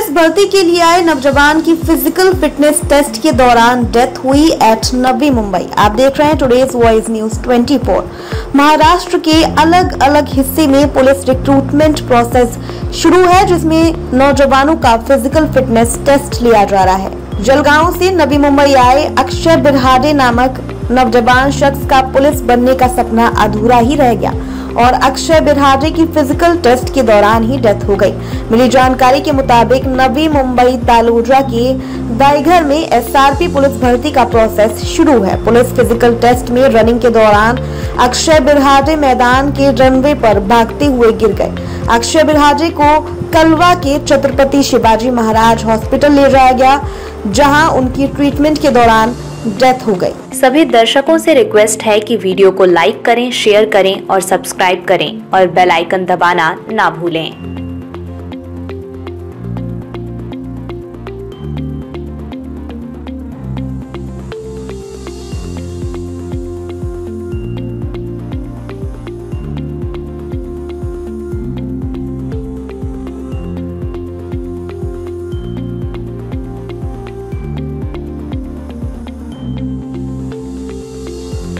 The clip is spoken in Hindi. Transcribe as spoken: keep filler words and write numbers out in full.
पुलिस भर्ती के लिए आए नौजवान की फिजिकल फिटनेस टेस्ट के दौरान डेथ हुई एट नवी मुंबई। आप देख रहे हैं टुडेज वॉइस न्यूज चौबीस। महाराष्ट्र के अलग अलग हिस्से में पुलिस रिक्रूटमेंट प्रोसेस शुरू है, जिसमें नौजवानों का फिजिकल फिटनेस टेस्ट लिया जा रहा है। जलगांव से नवी मुंबई आए अक्षय बिरहाडे नामक नौजवान शख्स का पुलिस बनने का सपना अधूरा ही रह गया और अक्षय बिरहाडे की फिजिकल टेस्ट के दौरान ही डेथ हो गई। मिली जानकारी के मुताबिक नवी मुंबई तालोजा के दाइघर में एसआरपी पुलिस भर्ती का प्रोसेस शुरू है। पुलिस फिजिकल टेस्ट में रनिंग के दौरान अक्षय बिरहाडे मैदान के रनवे पर भागते हुए गिर गए। अक्षय बिरहाडे को कलवा के छत्रपति शिवाजी महाराज हॉस्पिटल ले जाया गया, जहां उनकी ट्रीटमेंट के दौरान डेथ हो गई। सभी दर्शकों से रिक्वेस्ट है कि वीडियो को लाइक करें, शेयर करें और सब्सक्राइब करें और बेल आइकन दबाना ना भूलें।